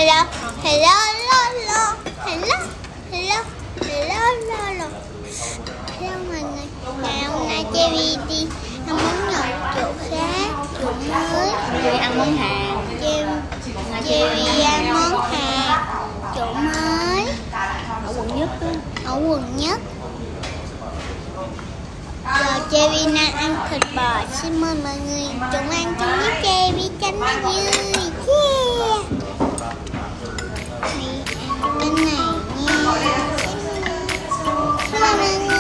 hello, hello, hello, hello, hello, hello, hello, hello mọi người. Ngày hôm nay Cherry đi ăn món nhậu chỗ khác, chỗ mới. Cherry ăn món Hàn. Cherry ăn món Hàn, chỗ mới. Ở quận Nhất đó. Ở quận Nhất. Giờ Cherry đang ăn thịt bò. Xin mời mọi người cùng ăn chung với Cherry cho nó vui. Yeah. Bên này nha. Xin mời mọi người.